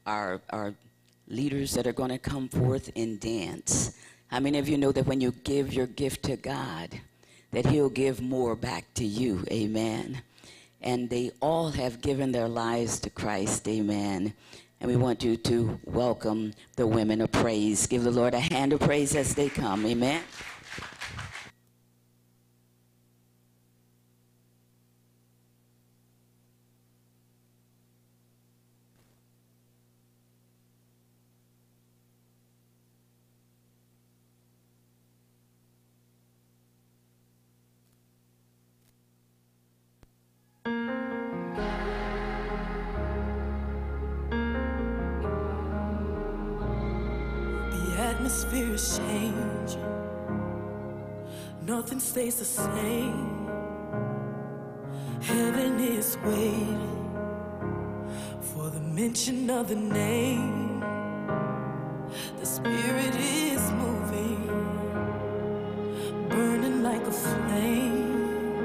our leaders that are going to come forth and dance. How many of you know that when you give your gift to God, that he'll give more back to you? Amen. And they all have given their lives to Christ. Amen. And we want you to welcome the women of praise. Give the Lord a hand of praise as they come. Amen. Atmospheres change, nothing stays the same. Heaven is waiting for the mention of the name. The Spirit is moving, burning like a flame,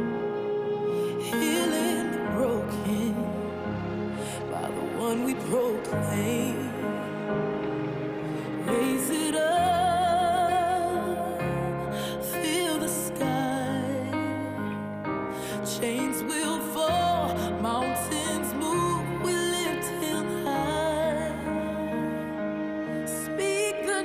healing the broken by the one we proclaim. Raise it up, feel the sky. Chains will fall, mountains move, we lift him high. Speak the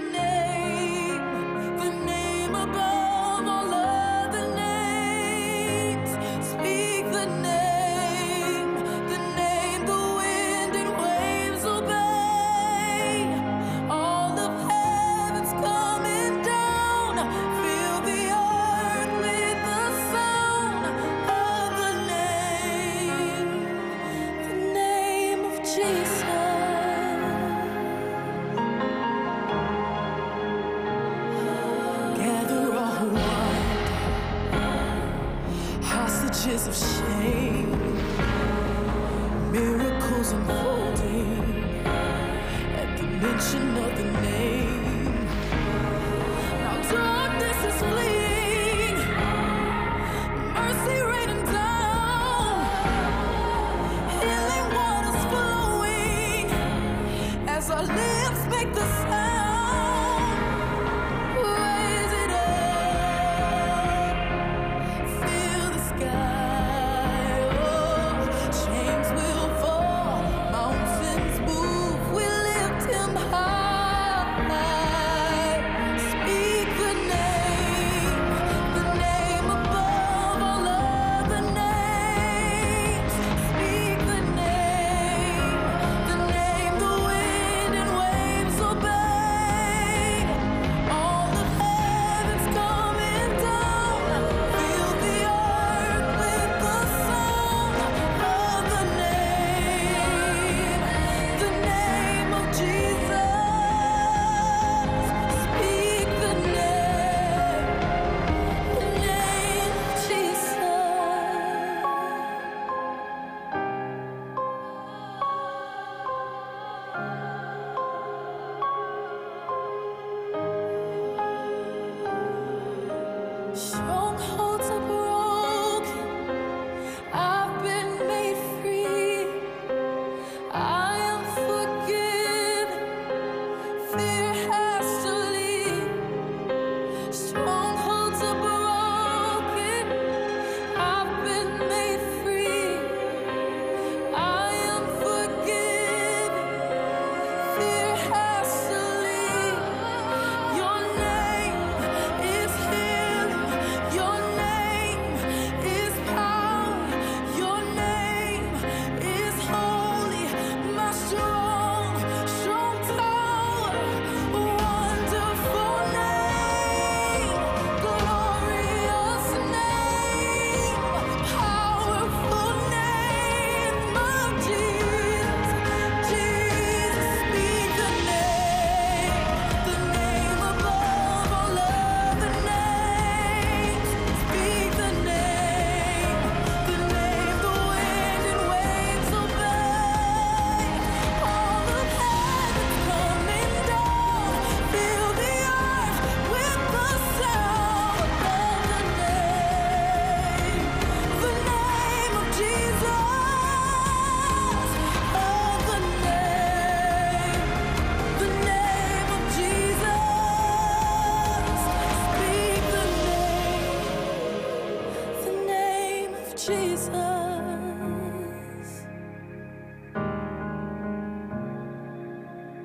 name above all other names. Speak the name the wind and waves obey. All of heaven's coming down, fill the earth with the sound of the name of Jesus. Gather all around, hostages of shame, miracles unfolding at the mention of the name. Now darkness is fleeing, mercy raining down, healing waters flowing as our lips make the sound. Raise it up, feel the sky. Oh, chains will fall, mountains move, we lift him high. Speak the name above all other names. Speak the name the wind and waves obey. Jesus.